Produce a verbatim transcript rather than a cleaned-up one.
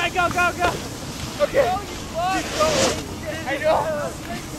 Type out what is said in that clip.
go, go, go. Okay. Go, you fuck. I know.